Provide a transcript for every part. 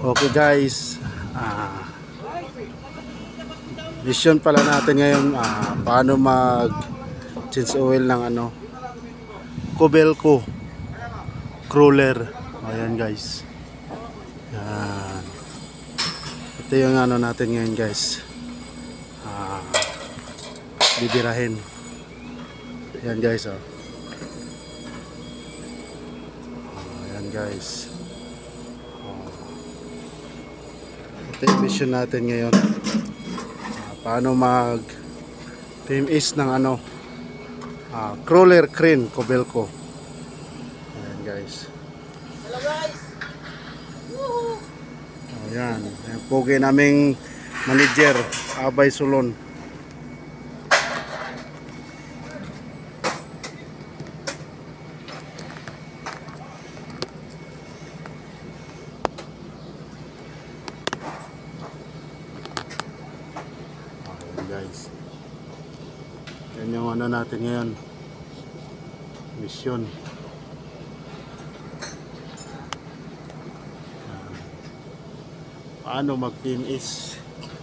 Okay guys, mission pala natin ngayon, paano mag change oil ng Kobelco crawler. Ayan guys, yan. Ito yung natin ngayon guys, bibirahin. Ayan guys, ayan guys. Ito yung mission natin ngayon, paano mag PMS ng crawler crane Kobelco. Ayan guys. Hello guys. Ayan, ayan pogi naming manager Abay Sulon. Guys, yan yung natin ngayon, mission. Paano mag PMS.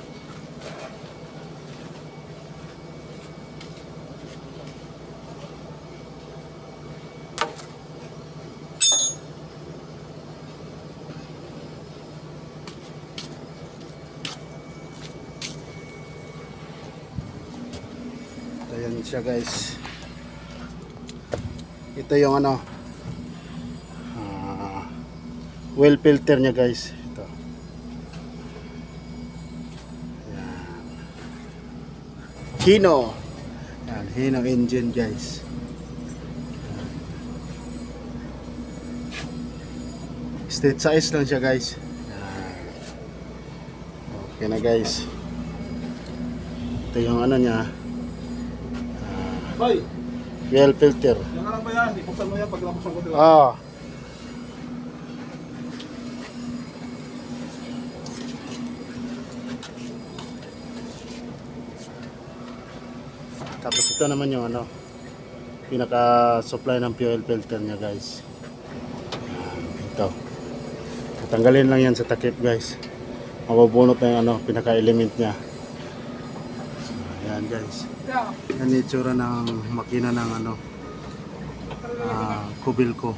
Ayan siya guys. Ito yung well filter nya guys. Ito. Ayan. Hino. Ayan, Hino engine guys. Ayan. State size lang siya guys. Ayan. Okay na guys. Ito yung nya. Boy, Well filter. yan na lang ba yan? Ipuksan mo yan pag napuksan ko dito. Tapos ito naman yung pinaka-supply ng fuel filter niya guys. Ito. Tatanggalin lang yan sa takip guys. Mabubunot na yung pinaka-element niya. Ayan guys. Yan yung itsura ng makina ng Kobelco.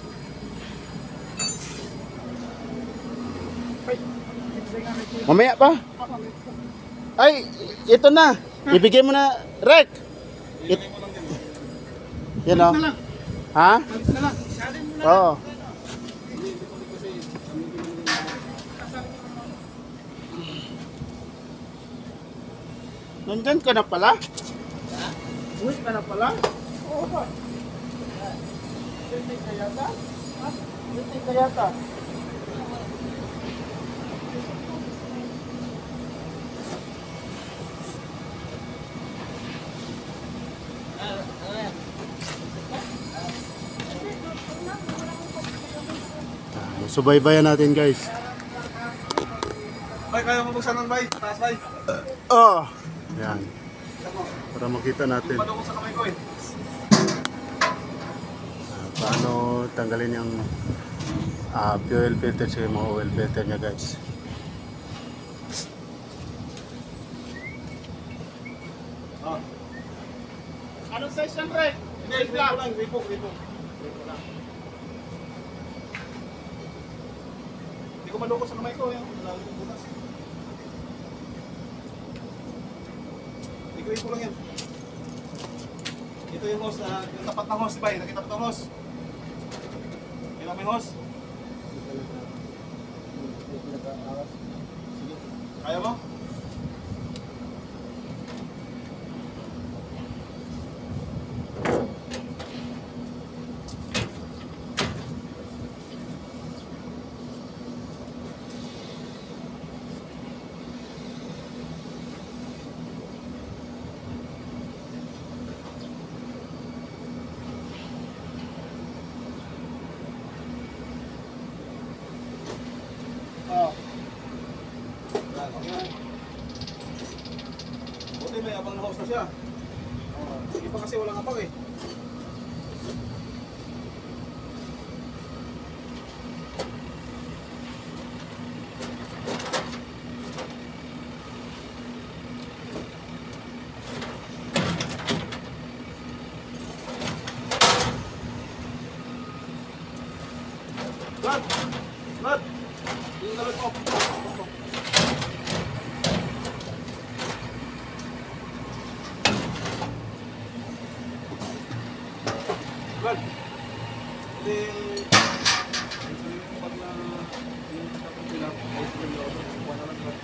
Mamaya pa. Ay, ito na. Ibigay mo na, Rek. Yan o. Ha? Oo. Nandyan ka na pala? Uwi ka na pala? Oo ba? Waiting ka yata? Ha? Waiting ka yata? Subaybayan natin guys. Bay, kaya mo buksan ng bay? Taas bay? Oh! Yan. Para makita natin. Padukot sa kamay ko eh. Paano tanggalin yung fuel filter sa mga oil filter nya guys. Oh. Anong size yan, Rek? Hindi, gripo lang, gripo. Gripo lang. Hindi ko malukot sa kamay ko eh. Lalo yung butas. Gripo lang yan. Ito yung hose, yung tapat ng hose, bay. Nakita ng hose. Kailan mo yung hose? Sige. Kaya mo? Buti may abang na hose na siya. Hindi pa kasi walang abang eh. Brad! Brad! Yung dalag mo. Brad! Hindi... Pag na... Yung tapos sila, ice cream daw. Kuha na lang Brad.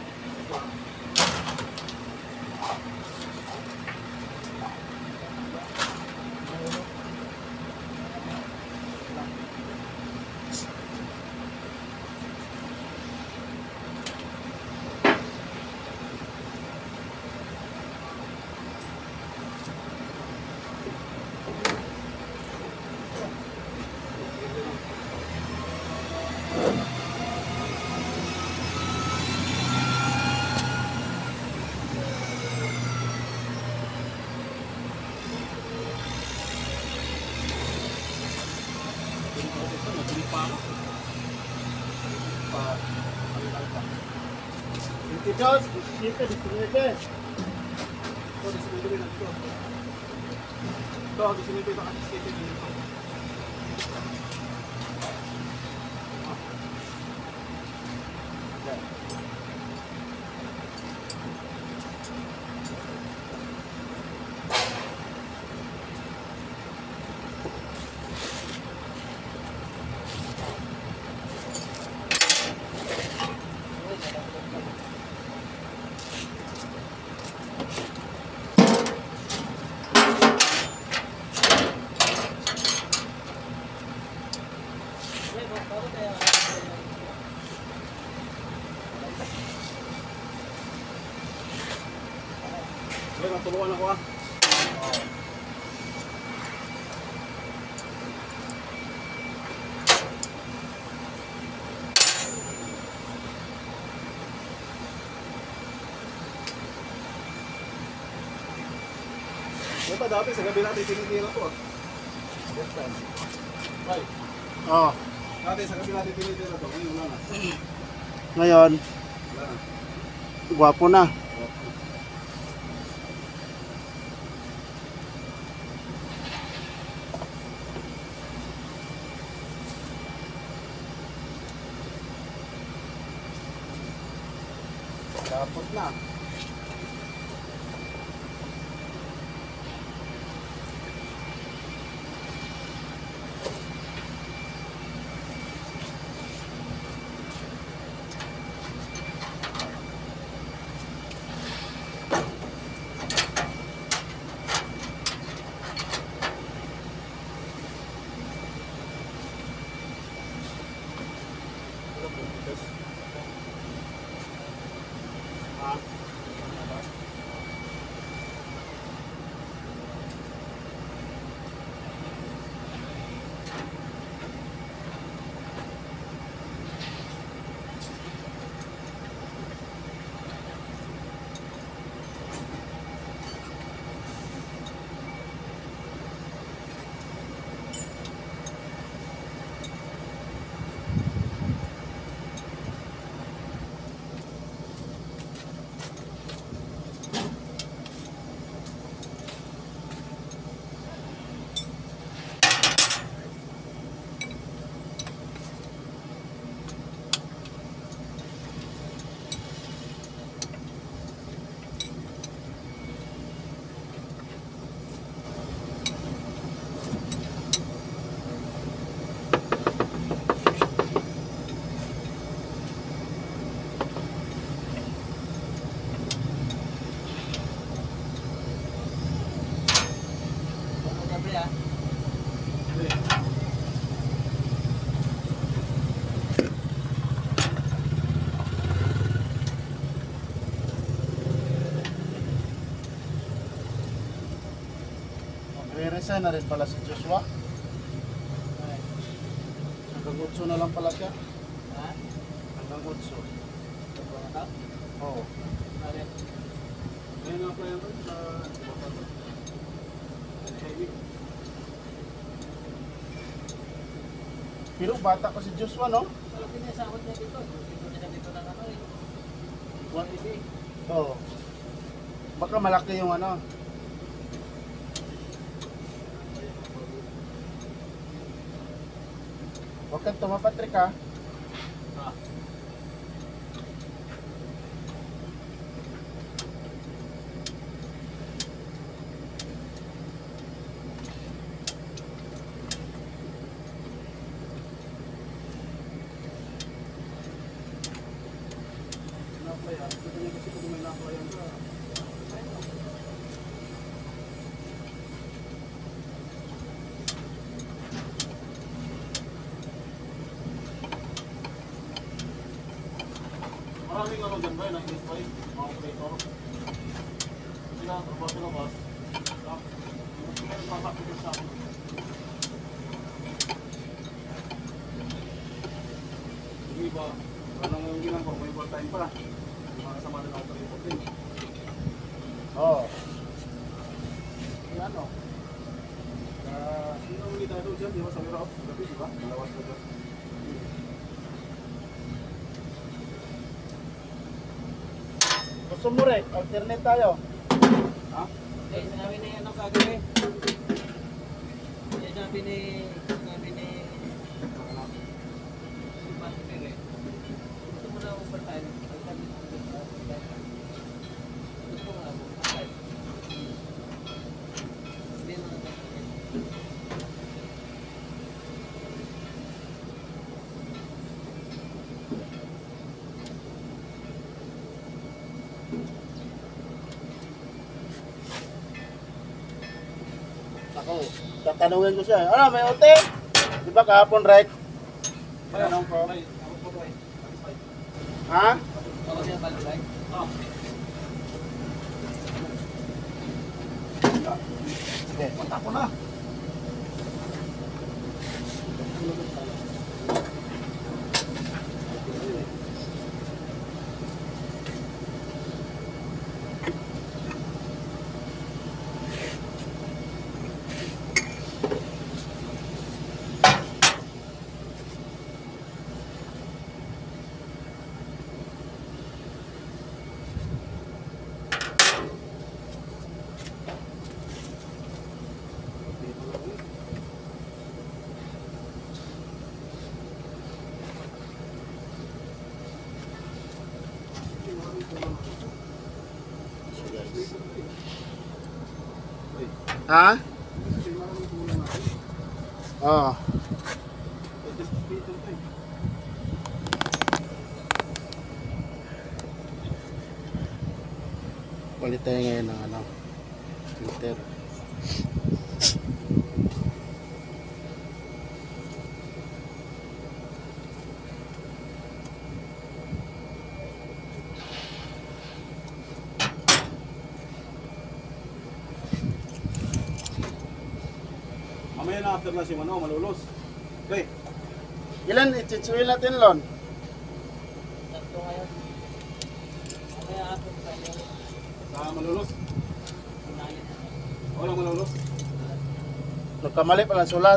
Charles, dito, distributed. Ito, disinipin na dito. Ito, disinipin na disinipin dito. Okay, matulungan ako ah. Diba dati sa gabi natin tinitira to ah. Yes, time. Right. Oh, Dati sa gabi natin tinitira to. Ngayon wala na. ngayon, Wala na. gwapo na. Dapat na. Re-resign na rin pala si Joshua. Hanggang 8 na lang pala siya. Ha? Hanggang 8. Oo. Ngayon nga pa yan sa... Pero bata pa si Joshua, no? Wala pinasahod niya dito. Dito na dito ng ano eh. 180. Oo. Baka malaki yung ano. Huwag kang tumapatrik ha. Ah. Na-apply ah. Ito niya kasi kung may na-apply ka. Maraming ano dyan ba, na-identify, mga operator. Sila, trabaho sila ba? May nagpapakita sa akin. Yung iba, anong yung ginang ko, may overtime pa. Yung mga kasama ng operator din. Oo. Yan o. Sino ang hindi tayo dyan, di ba, sa Europe? Gabi, di ba? Malawas na dyan. Gusto mo rin, alternate tayo. Ha? Eh, sinabi ni ano kagabi. Sinabi ni Pantire. Gusto mo na overtime. Pagsabi ng overtime. Gusto mo na overtime. Hindi mo na. Ako, tatanungin ko siya. Ano, may OT? Di ba kahapon, right? May anong po? May, ako po ba eh? Ha? Ako siya balik. Ah. Sige. Punta ko na. Ha? Oo. Palit tayo ngayon ng ano, filter. Mamaya na after na si Mano, malulos. Okay. Ilan ititsuin natin, Lon? Tatlo ngayon. Kaya ako sa inyo. Sa malulos. Unahin. Walang malulos. Nagkamali pala sulat.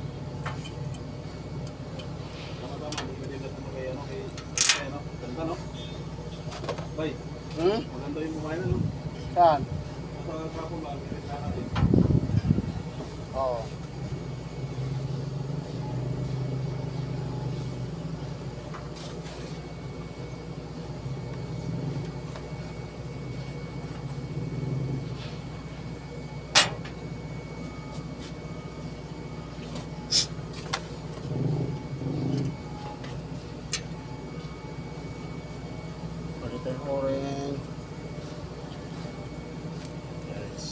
Tama-tama, hindi ka dito mo kay ano, kay ano, ganda no? Bay, Hmm? maganda yung buhay na no? Saan? Sa kapong ba, may natin. Oo. Palit tayo oren. Yes.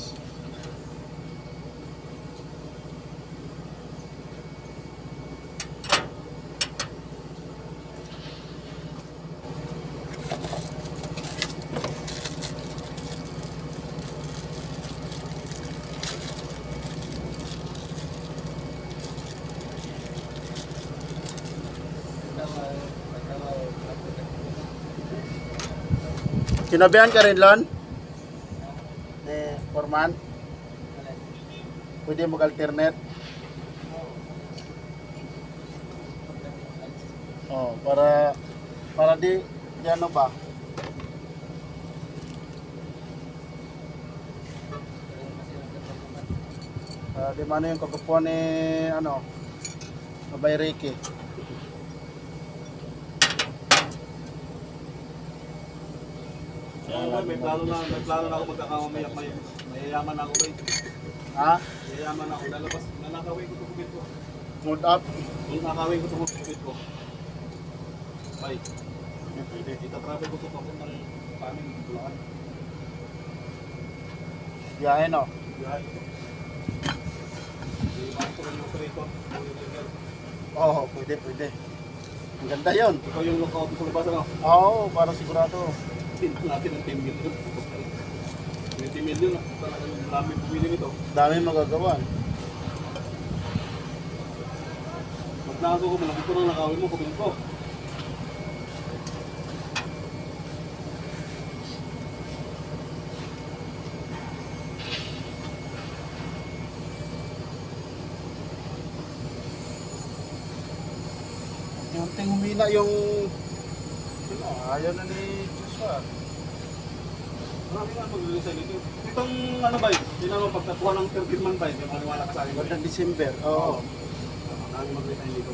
Sinabihan ka rin, Lon? Ni Foreman? Pwede mag-alternate? Oh, para di ano ba? Di mano yung kagupuan ni ano? Abay Ricky. May plano na ako magkakamayak mayayaman ako ba? Ha? Mayayaman ako. Lalabas, nanakawin ko tukubit ko. Mood up? Nanakawin ko tukubit ko. Bye. Pwede. Itatravel ko ito papuntang pamin, Bulacan. Biyahe no? Biyahe ko. Master yung operator. Oo, pwede. Ang ganda yun. Ikaw yung lookout sa labas, ano? Oo, para sigurado. Tingnan natin ang 10 million. 20 million, talagang maraming bumili nito. Dami magagawa. Pag nakaso ko, malaki ko nang nakawin mo, kumin ko. Yung ting humina yung... Ayaw na ni Joshua. Marami nga mag-resign dito. Itong ano ba, yun naman pagkatuwa ng 13 man ba, yung maniwala ka sa akin ba? Magandang December. Oo. Marami mag-resign dito.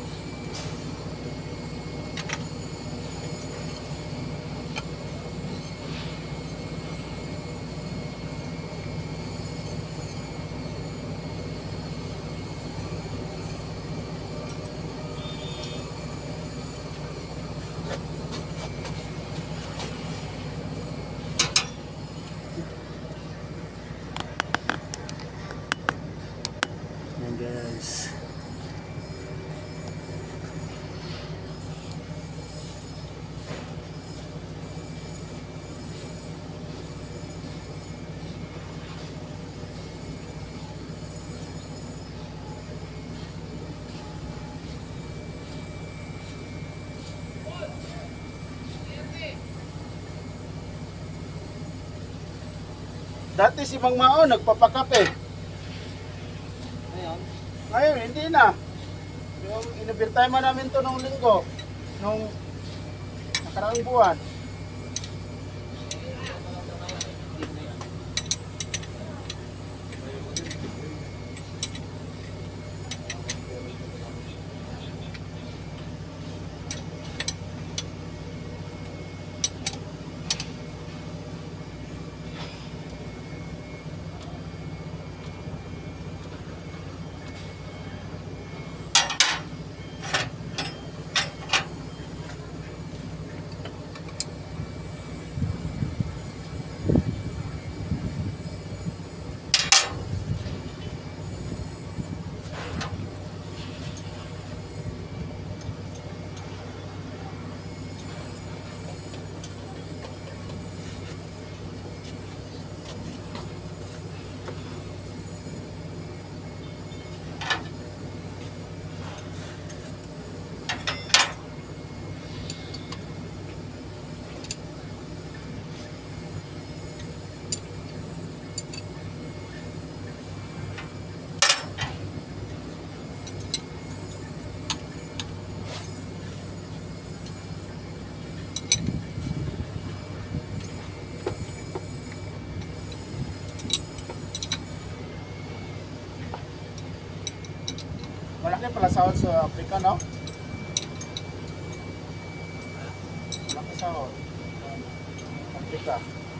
Yan guys. Dati si Mang Mao nagpapakape. Ngayon, Ngayon, hindi na. Yung in-overtime namin to nung linggo. Nung nakaraang buwan. Malaki pala sahod sa Africa, no? Malaki sahod. Africa.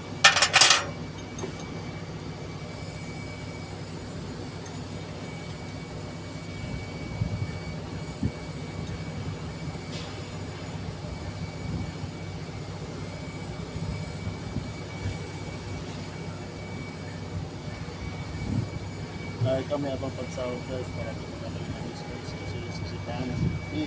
Dahil kami abang pagsahod guys para di kami nagis guys kasi susitahan na si P.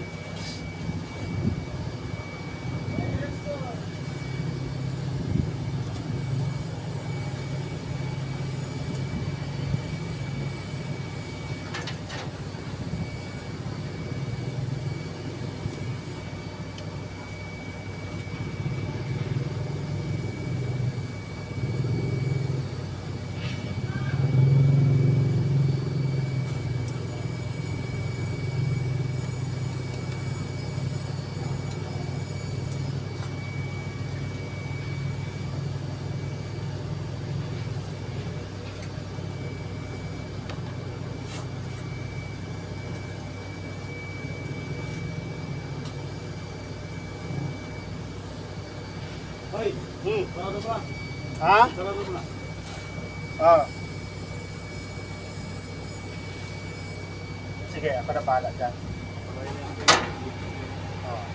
Hoy, Hmm. sarado mo na. Ha? Sarado mo na. Ah. Sige, ako na bahala dyan. Oh.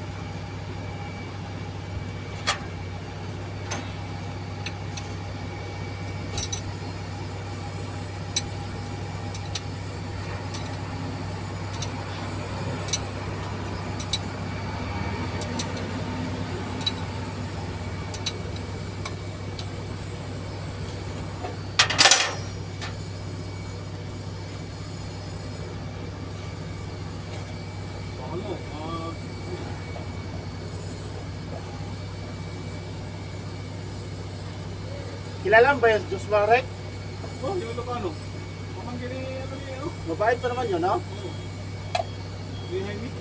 Ano? Kilala mo ba yung Diyos Marek? Oh, yung ito paano? Pamangkin ni ano ni ano? Mabait pa naman yun, no? Oo. Ni Jaime.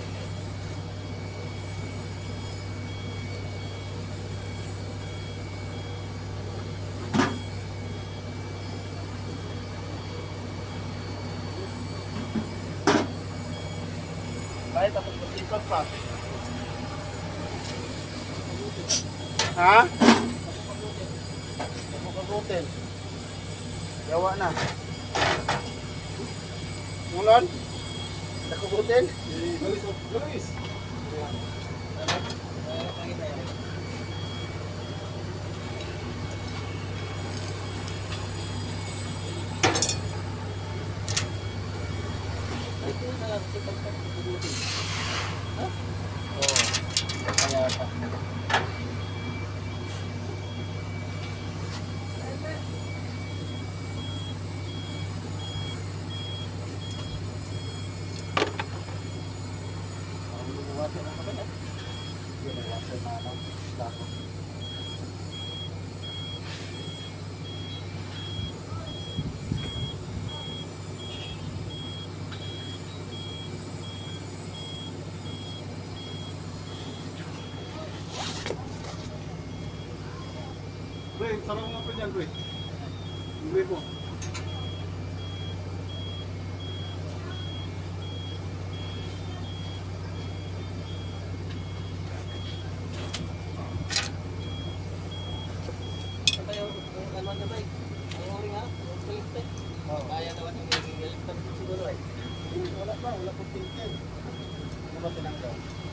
Kahit tapos masipag pa. Ha? Nakukagutin. Yawa na. Mulon? Nakugutin? Galis, oh. Galis. Oo. Kaya pa. Water na kapatid. Yun ang water na ano. Dako. Pre, sarap mo pa dyan, pre. Ibig mo. Wala pa, wala pong pintin. Ano ba tinanggal?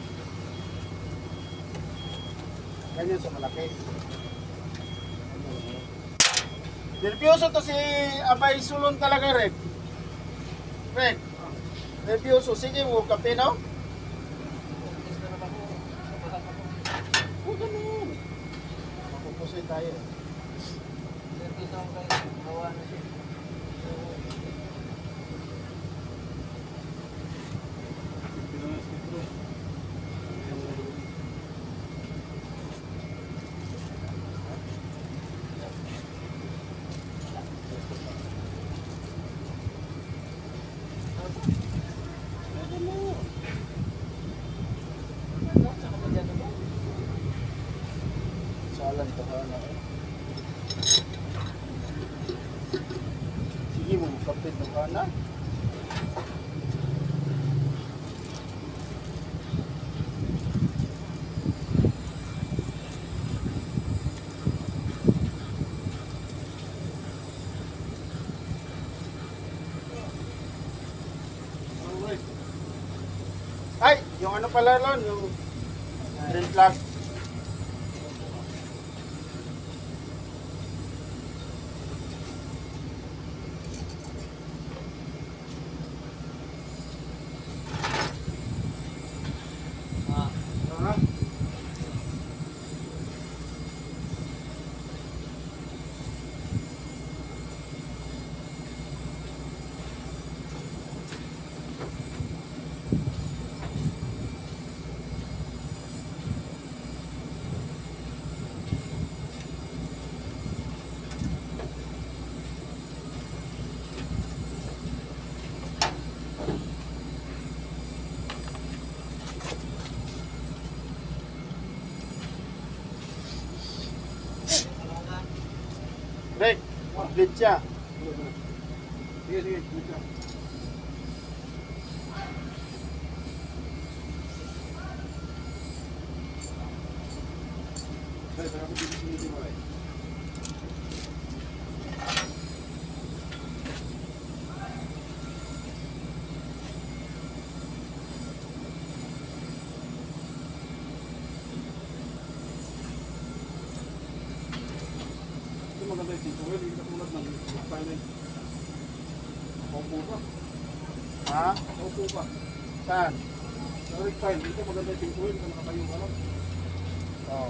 Ganyan sa malaki. Nervyoso to si Abay Sulon talaga, Red. Red, nervyoso. Sige, huwag kape, no? Huwag ganun. Mapupusoy tayo. Salan to ha na. Sige mo, kapit ng kana. Ay, yung ano pala ron, yung green flag. Ha? Rek, complete siya. Sige, sige. Sige. Ito maganda yung tito. Hindi ka tulad ng style. Opo ba? Ha? Opo ba? Saan? Sa rectile, dito maganda yung tito. Hindi ka nakatayo ka lang. Oo.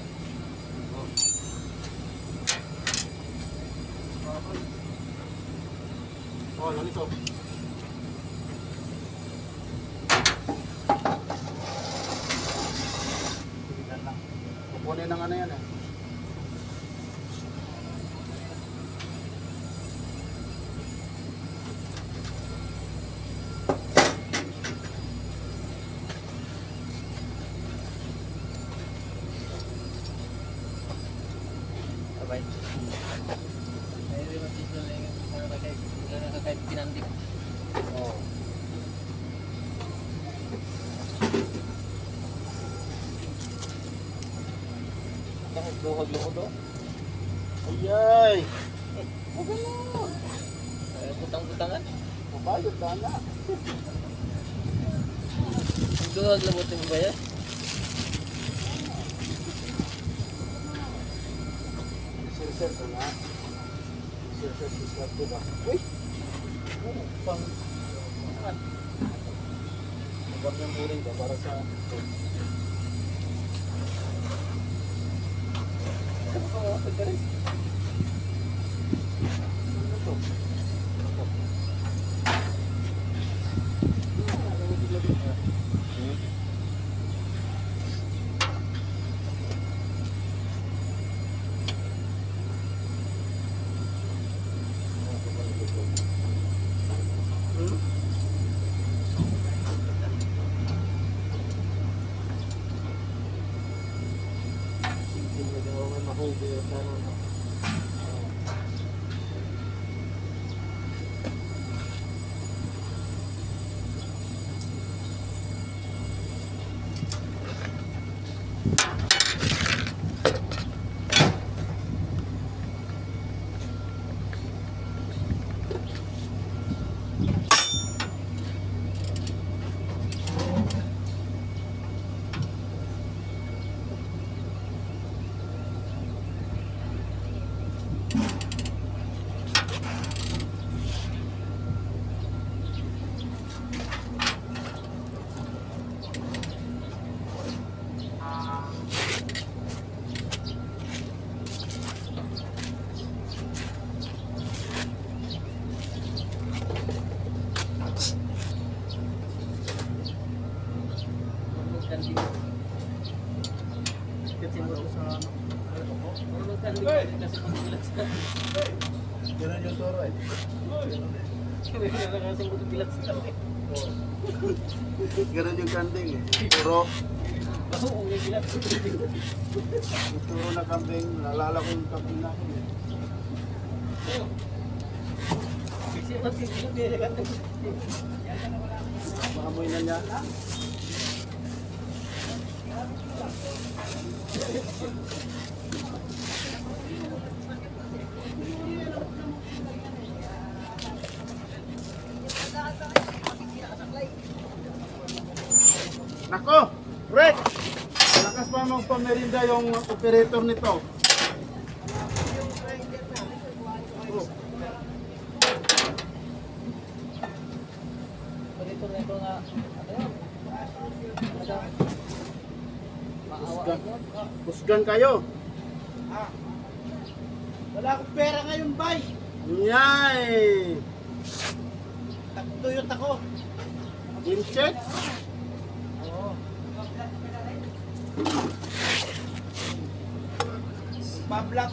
Oh, yan ito. Tingnan lang. Kukunin ng ano yan eh. Sabay. Ayun yung dito na yung kahit pinandik. Oo. Bakit luhod-luhod o? Ayay! Huwag ganun. Butang-butangan. Mabayot na na. Luhod-luhod mo ba yan? Sir, na. Sir, islat ko ba? Uy! Pang... Magam yung buring ka para sa... Ganun yung toro eh. Ganun yung kanding eh. Turo. Yung turo na kambing, nalala ko yung kambing natin eh. Maamoy na niya. Nako! Rick! Lakas pa mong pamerinda yung operator nito. Ito nga, Husgan, husgan kayo. Wala akong pera ngayon, bay. Yay! Tuyot ako. Incheck? Oo. Pablak.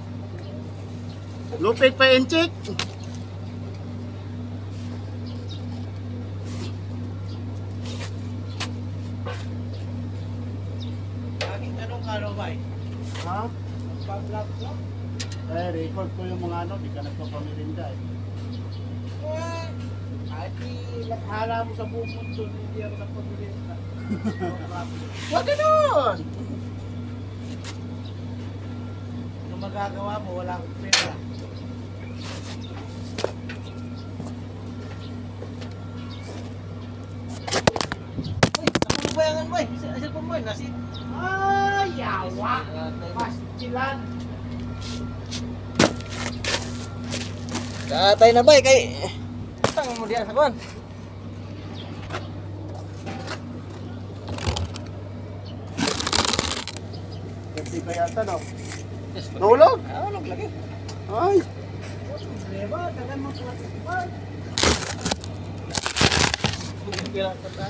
Lupit pa incheck? Laging tanong ka, no, bay? Ha? Pablak ko. Eh, record ko yung mga ano, di ka nagpapamirinda eh. Kahit hala mo sa buong mundo, hindi ako nagpabilis na. Wag ganun! magagawa mo, wala akong pera. Uy, napubayangan mo eh. Cellphone mo eh. Nasi. Ay, yawa! Pastilan! Katay na ba eh. Kay... Tang mo diyan sa kuwan. Hindi ba yata no? Yes, Nahulog? Nahulog lagi. Ay! Problema, dagan mo sa lahat. Kira pa ta.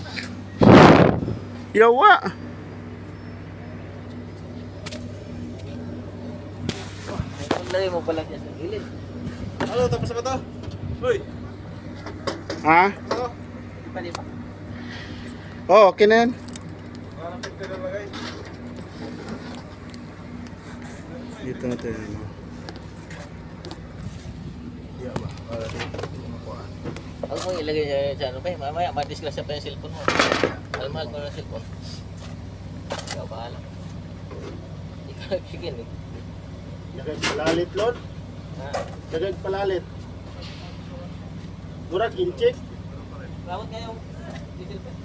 Yawa! Lagi mo pala dyan sa gilid. Ano, tapos na ba ito? Uy! Ha? Ano? Pwede pa. Oh, okay na yan. Parang pagka na lagay. Dito natin ano. Yawa. Para dito. Huwag mo ilagay sa ano ba eh. Mamaya madisgrasya pa yung cellphone mo. Mahal ko na cellphone. Ikaw bahala. Ikaw nagsigin eh. Dagag palalit, Lord. Ha? Dagag palalit. Murag incheck. Rawat nga yung diesel pa.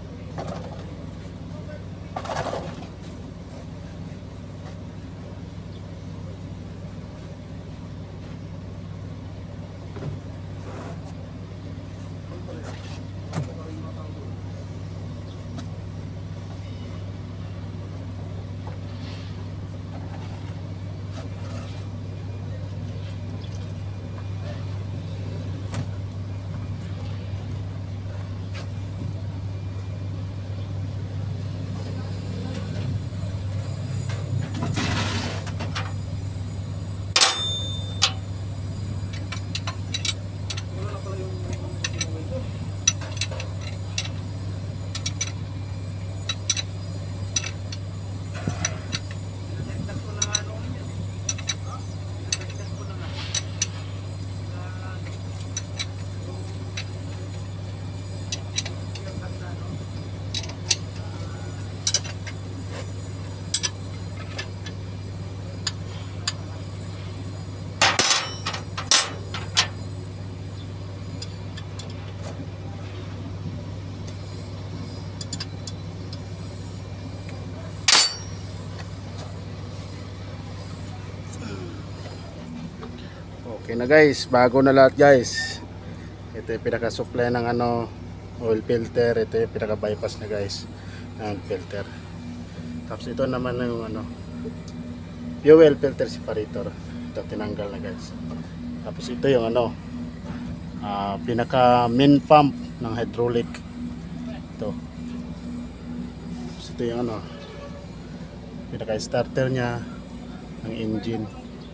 Okay na guys, bago na lahat guys. Ito yung pinaka-supply ng ano, oil filter. Ito yung pinaka-bypass na guys, ng filter. Tapos ito naman yung ano, fuel filter separator. Ito tinanggal na guys. Tapos ito yung ano, pinaka-main pump ng hydraulic. Ito. Tapos ito yung ano, pinaka-starter niya ng engine.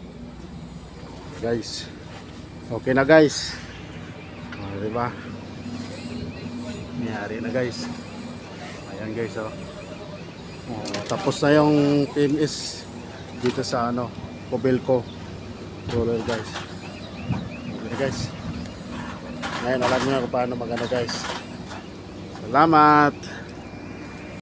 Guys, okay na guys. Diba? Nangyari na guys. Ayan guys, oh. Tapos na yung PMS dito sa ano, Cobilco roller guys. Okay guys. Ngayon alam niyo na kung paano magana guys. Salamat.